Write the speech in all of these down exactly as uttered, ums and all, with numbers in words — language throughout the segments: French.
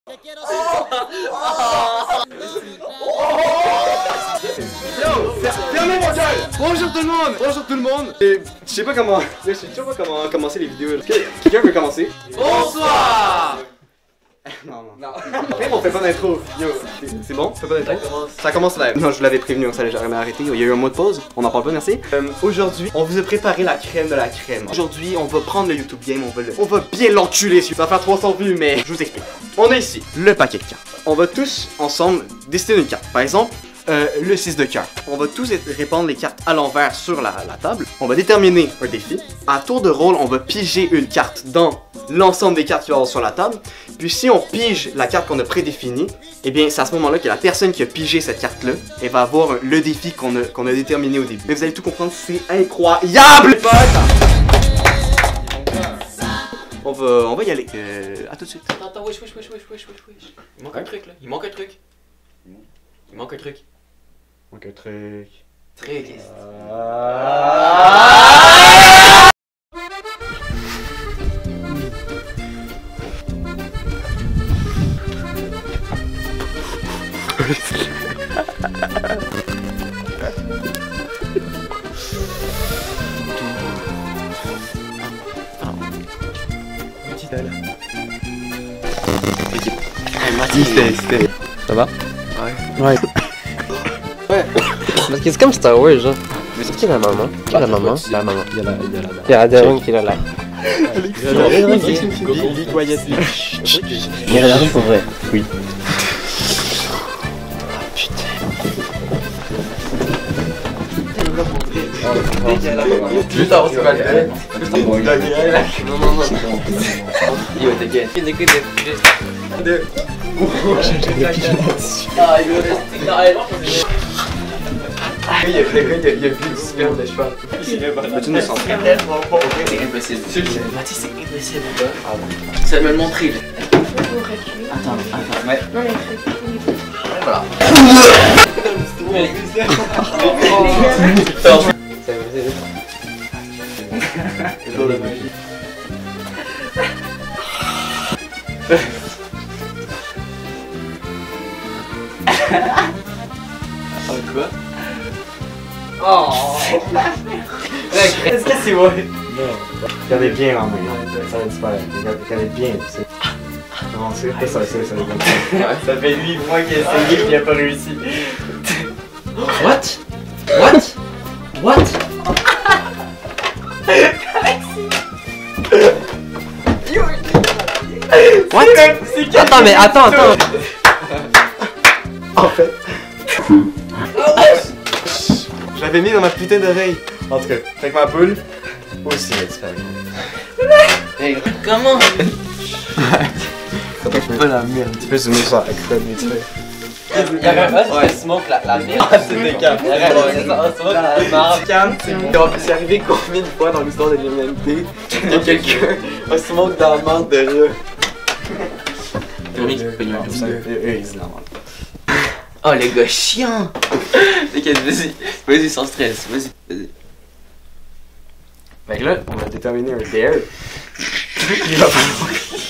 Fermez vos gueules! Bonjour tout le monde! Bonjour tout le monde! Et je sais pas comment. Je sais toujours pas comment commencer les vidéos. Quelqu'un veut commencer? Bonsoir! Non, non. Non. Même on fait pas d'intro. Yo, c'est bon? On fait pas d'intro? Ça commence live. Non, je vous l'avais prévenu, ça allait jamais arrêter. Il y a eu un mot de pause. On en parle pas, merci. Euh, aujourd'hui, on vous a préparé la crème de la crème. Aujourd'hui, on va prendre le YouTube Game, on va le... On va bien l'enculer. Ça va faire trois cents vues, mais je vous explique. On a ici le paquet de cartes. On va tous ensemble décider une carte. Par exemple, Euh, le six de cœur. On va tous répandre les cartes à l'envers sur la, la table. On va déterminer un défi. À tour de rôle, on va piger une carte dans l'ensemble des cartes qu'il va y avoir sur la table. Puis si on pige la carte qu'on a prédéfinie, eh bien c'est à ce moment-là que la personne qui a pigé cette carte-là, elle va avoir le défi qu'on a, qu'on a déterminé au début. Mais vous allez tout comprendre, c'est incroyable! On va, on va y aller. Euh, à tout de suite. Attends, attends, wesh, wesh, wesh, wesh, wesh, wesh, wesh. Il manque un truc là, il manque un truc. Il manque un truc. Il manque un truc. Truc. C'était. Ça va? Ouais. Ouais. Ouais. Parce que c'est comme Star Wars, genre. Mais c'est qui la maman? Qui est la maman? La maman. Il y a la. Il y a la. Il y a la daronne qui est là. là. Il y a la daronne qui est là. Il y a la daronne pour vrai. Oui. Juste avant ce qu'on va le faire. Non, non, non. Yo, t'inquiète. Deux. Ah, il veut rester dans elle. Il y a plus de sperme de cheval. Peux-tu nous sentir? C'est impossible. Mathis, c'est impossible. Ça va me le montrer là. Attends, attends. Ouais. Non, mais Voilà. C'est jour de magie. Oh, quoi? Oh! Est-ce que c'est vrai? Non. Regardez bien en main. Ça va disparaître. Regardez bien. Non, c'est pas ça, c'est ça. Ça fait huit mois qu'il a essayé et qu'il a pas réussi. What? What? What? What? Attends, mais attends, attends. En fait. Je l'avais mis dans ma putain d'oreille. En tout cas, fait que ma boule aussi a disparu. Hey, comment? C'est pas la merde. Tu peux zoomer ça avec ça, mais tu fais. Il y a un ouais. Qui smoke la, la merde. Ah, c'est des câbles. Il y a un smoke la marde. C'est arrivé combien de fois dans l'histoire de l'humanité qu'il y a quelqu'un a smoke dans la marde de rat? Oh les gars chiants. T'inquiète, vas-y, vas-y sans stress, vas-y, vas-y. Fait que là, on a déterminé un dare. Il va falloir.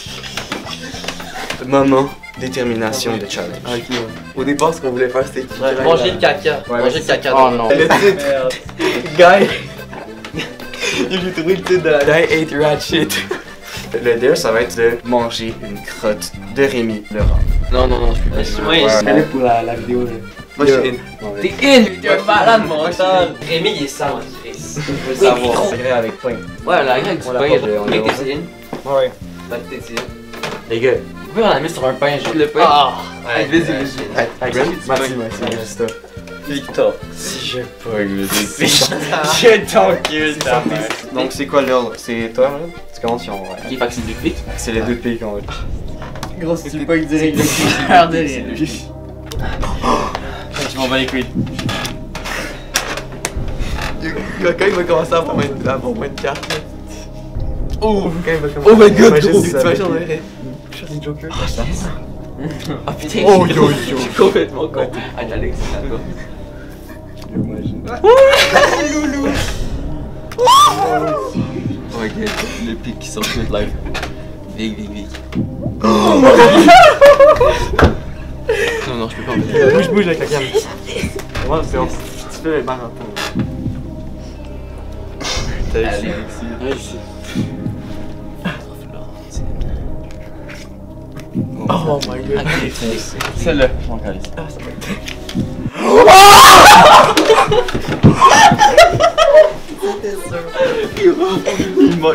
Moment détermination de challenge. Ah, ok, ouais. Au départ, ce qu'on voulait faire, c'était Ouais, manger le caca. Ouais, manger le caca. Oh non. Le titre. Guy. J'ai trouvé le titre de la Guy ate rat shit. Le dare, ça va être de manger une crotte de Rémi Laurent. Non, non, non, je peux pas. Ouais, Moi, ouais, je ouais. pour la, la vidéo. Là. Moi, je suis in. T'es in, t'es un malade mental. Rémi, il est sale, Chris. Je veux savoir. Agré avec pain. Ouais, la graine du On l'a pain, pas fait, on l'a mec, pas t'es in. Ouais. Bah, t'es in. Les gars. Vous pouvez en la mettre sur un pain, je le pain. Ah! Ouais, vas-y, vas-y. Hey, Gwen, Mathieu, Mathieu, Resta. Victor. Si je pogne le défi, je t'encule ta mère. Donc c'est quoi l'ordre? C'est toi, là? Tu commences si on va. Ok, fait que c'est deux clics. C'est les deux pays qu'on va. Gros, si tu peux pas direct de Faire de rien. Je m'en bats les couilles. Quand il va commencer à avoir une carte. Oh! Quand il va commencer. Oh my god! Tu vas changer. Changer de Joker. Ah putain, oh yo yo! Complètement con. Allez, Alex, c'est à toi. Loulou! Oh my god, le pic qui sort de live. Big, big, big. bouge avec la cam. Ouais, c'est bon. Tu fais les marathons. T'as réussi. Réussi. Oh my god. Celle-là, je m'en calisse. Ah, ça va être. C'était sûr. Il m'a.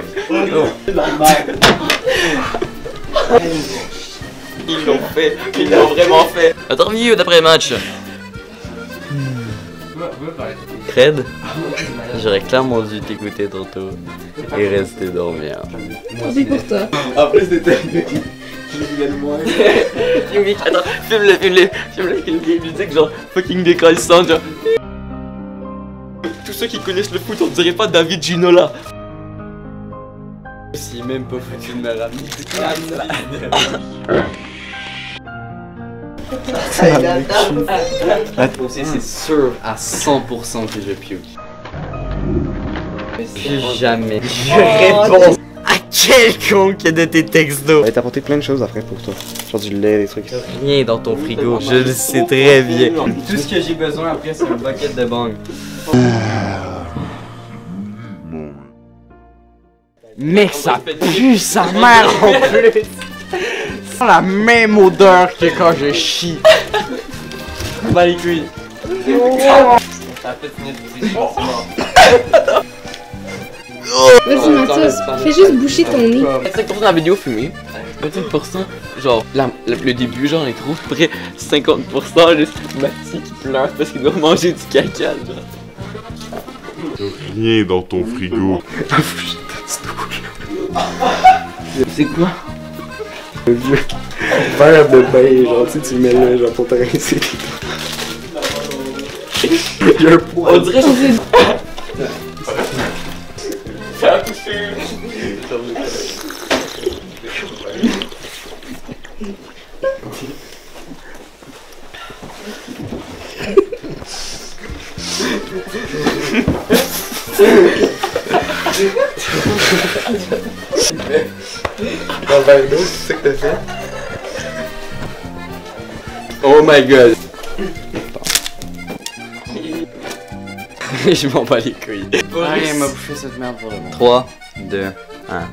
Ils l'ont fait. Ils l'ont vraiment fait. Attends, mieux d'après match. Fred, j'aurais clairement dû t'écouter tantôt et rester dormir. Tant pis pour toi. En plus, c'était. Je voulais le moins. Yumi, attends, filme-le, filme-le, filme-le, filme-le, musique genre fucking décollissante, genre. Tous ceux qui connaissent le foot, on dirait pas David Ginola. Si même pas foutu de me ramener. C'est sûr à cent pour cent que je puke. Plus jamais. Je réponds à quelconque de tes textos. Elle t'a apporté plein de choses après pour toi. Genre du lait, des trucs. Rien dans ton frigo, je le sais très bien. Tout ce que j'ai besoin après, c'est une bucket de bang. Mec, ça pue sa mère en plus. Ça la même odeur que quand je chie. Bah les couilles. Ça a fait finir de pousser, c'est mort. Vas-y Mathias, fais juste boucher ton nez. cinq pour cent de la vidéo filmée, vingt-cinq pour cent genre la, la, le début genre on est trop près, cinquante pour cent juste Mathieu qui pleure parce qu'il doit manger du caca genre. Rien dans ton frigo. C'est quoi? Le vieux verre de bain, genre tu sais, tu le mets là, genre pour te rincer. Il y a un poids. On dirait que c'est... Ça a poussé. Dans le verre d'eau, c'est ça que t'as fait? Oh my god. Je m'en bats les couilles. Rien m'a bouffé cette merde pour le moment. trois, deux, un.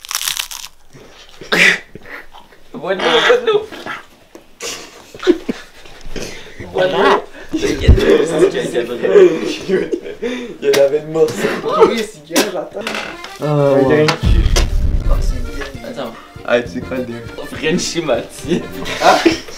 Bois de l'eau, bois de l'eau. Bois de l'eau. Il y en avait une morceau. Oui, c'est gars, j'attends. Oh, Un grain de cul. Oh, c'est bien. Attends. Ah, tu sais quoi le dé? Frenchy Mathieu. Ah!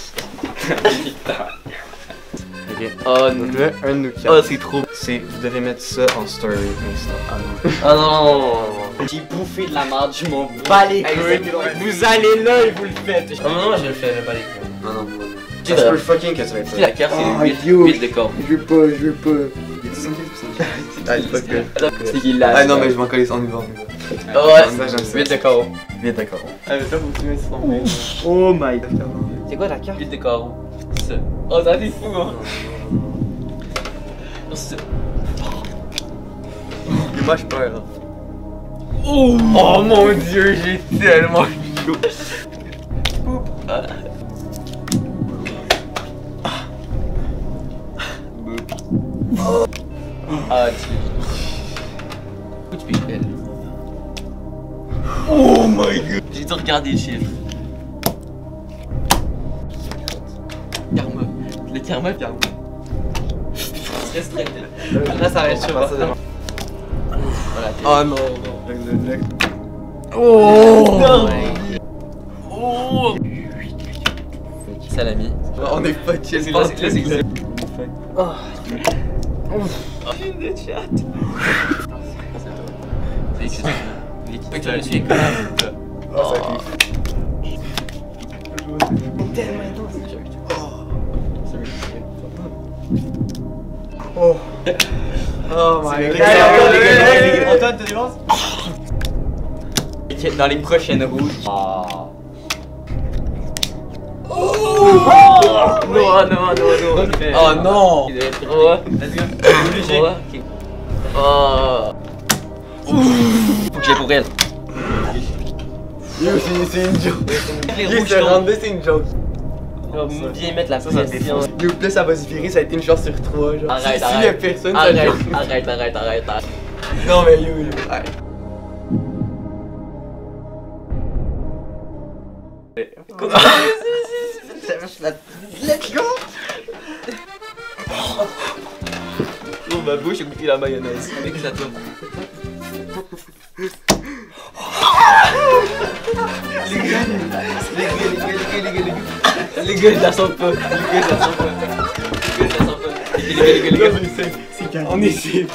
ok. Oh Donc non. là, un de nous quatre. Oh, c'est trop. C'est, vous devez mettre ça en story Insta. Ah non. Oh non. J'ai bouffé de la merde, je m'en bats les couilles. Vous allez là et vous le faites. Oh non, je le fais pas les couilles. Non, non, non. Ça se peut fucking que tu vas être Si la carte Oh, c'est yo. huit de corps. Je veux pas, je veux pas. Il est soixante-quinze pour cent. Ah, il est pas cool. C'est qu'il l'a. Ah non, mais je m'en coller, on y va, on y va. Oh ouais, Ça, j'aime ça. huit de corps. Bien d'accord. Ah mais ça faut que tu mettes sur ton mail. Oh my god. C'est quoi la carte? huit de corps. Ça. Oh ça c'est fou hein. Oh, c'est- Mais moi, je peur. Hein. Oh, oh mon dieu, j'ai tellement chaud. Ah. Ah, tu. Où tu peux elle? Oh my god! J'ai dû regarder les chiffres. Karma. Le karma, karma. Stress, stress. Là, ça va être chaud. Voilà. Oh non, non. Oh! Oh! Salami. On est pas chill. Là, c'est c'est Oh. Une de chat. C'est écrit. L'équipe que je suis école. Oh, ça a été. Tellement intense. Oh. Oh my god. Antoine, te dévances? Dans les prochaines rouges. Oh. Oh non, non, non, non. Oh non. Il doit être trois. Let's go. Obligé. Oh. Faut que j'aille pour elle. Yo, c'est une joke. Les Yo, rouges c'est tombent. rendu, c'est une joke. On va bien mettre la pression. Yo, plus ça va se virer, ça a été une chance sur trois. Genre. Arrête, si, arrête. S'il y a personne, Arrête, ça arrête, arrête, arrête, arrête. Non, mais yo, yo. Arrête. Let's go! Oh, ma bouche a goûté la mayonnaise. Avec ça tombe. Les gars, les gars, les gars, les gars, les gars, les gars, ils la sentent pas. Les gars, ils la sentent pas. Les gars, ils la sentent pas. Les gars, les gars, les gars, les gars. C'est calme. On essaie.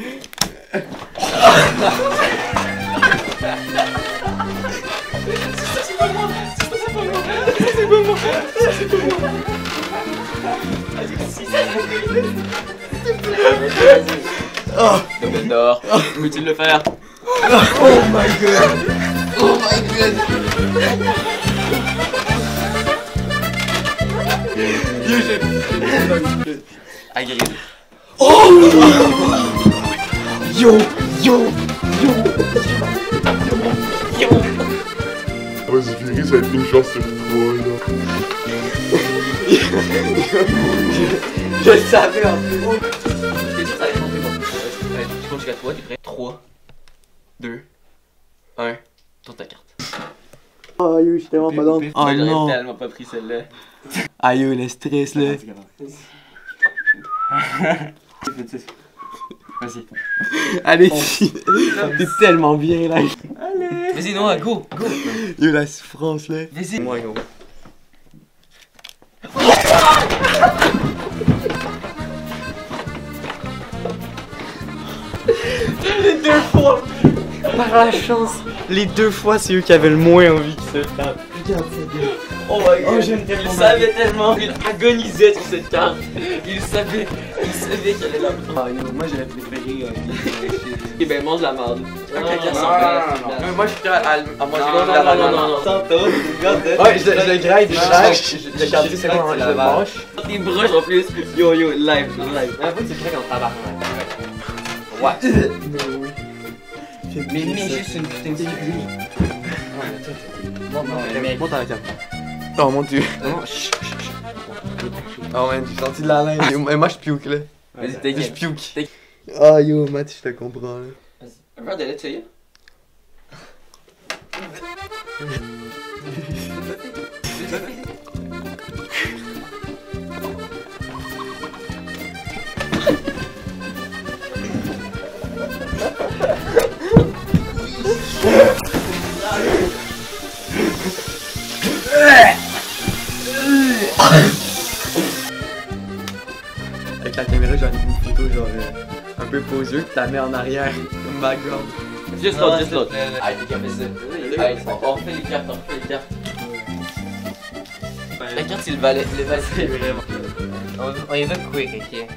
Oh, domaine d'or. Peux-tu le faire? Oh my god! Oh my god! Yo, j'ai... Agréable. Oh! Yo! Yo! Yo! Yo! Va se virer, ça va être une chance sur trois, là. Je le savais en plus. T'es sûr que ça va être bon? Allez, tu comptes jusqu'à trois, t'es prêt? trois, deux, un, tourne ta carte. Oh yo, je suis tellement pas dans. Oh non! J'aurais tellement pas pris celle-là. Ah yo, le stress là. Vas-y. Allez, si. T'es tellement bien là. Allez. Vas-y, Noah, go, go. Yo, la souffrance là. Vas-y. Moi, gros. Les deux fois. Par la chance, les deux fois, c'est eux qui avaient le moins envie que ça. Regarde ça, gars. Oh my god, Oh, j'aime il tellement savait tellement, il agonisait sur cette carte. Il savait, il savait qu'elle allait la prendre. Ah yo, moi j'aurais préféré. Euh, Eh ben, mange la marde. Non, non, caca non, sans non, glace. non, non. Moi je suis à, à, à manger Non, de non, la non, non, banane. non, non. Tantôt, regarde. Ouais, je le grade, je le je le garde, c'est quoi, je le mange. Des broches en plus. Yo, yo, live, live. Mais avoue, c'est vrai qu'on tabarnak. Ouais. Mais oui. Mais mets juste une putain de figurine. Non, non, mais Monte à la carte. Oh mon dieu. non, chut, chut, chut. Oh man, j'ai senti de la laine. Et moi je pioque là. Vas-y, Je t'inquiète. pioque. Ah yo, Matt, je te comprends là. Un verre de lait, tu sais. Avec la caméra, j'en ai une photo genre euh, un peu poseux, pis t'as mis en arrière comme background. Juste l'autre, juste l'autre. Allez, les cartes, Allez, on fait les cartes, on fait les cartes. La carte, c'est le valet. Le valet, c'est vraiment. On y va quick, ok?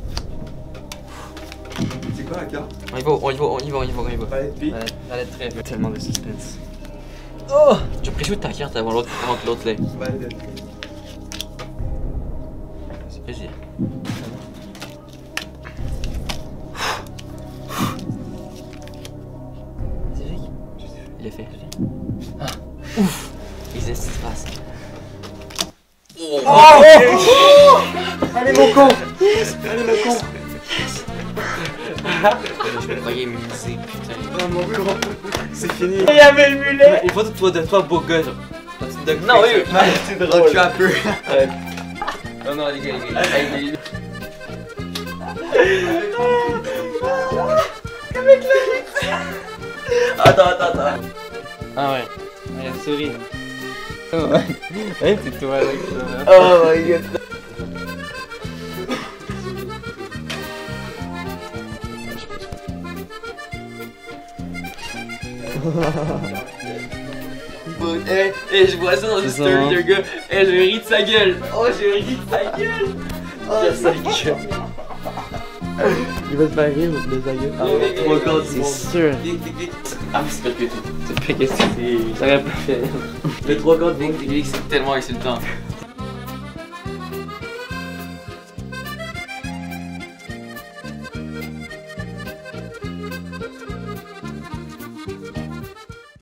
C'est quoi la carte? On y va, on y va, on y va, on y va, on y va. Palette P. Ça allait très vite. Tellement de suspense. Oh! Tu as pris ta carte avant l'autre, avant que l'autre l'ait. Palette P. Vas-y. Il est fait. Ah! Ouf! Les estis se passent. Oh! Oh! Allez mon con! Allez mon con! Je me croyais immunisé, putain. Oh mon gros! C'est fini! Il y avait le mulet! Il faut que toi de toi beau gars, genre. Non, oui! C'est drôle! Tu as peu! Non, non, les gars, les gars. Avec les... Avec le Attends, attends, attends. Ah ouais. Ouais, souris. Oh ouais. Ouais, c'est toi avec ça. Oh my god! Eh, eh, je vois ça dans une C'est story ça, hein. d'un gars. Eh, je ris de sa gueule. Oh, je ris de sa gueule. Oh, sa gueule. Il va se faire rire de sa gueule. Oh, mais- Oh my god, C'est sûr. Vite, vite, vite. Ah, mais c'est pas que tout. C'est pas question. J'aurais pas fait. Les trois gars de Vic, Vic, c'est tellement insultant.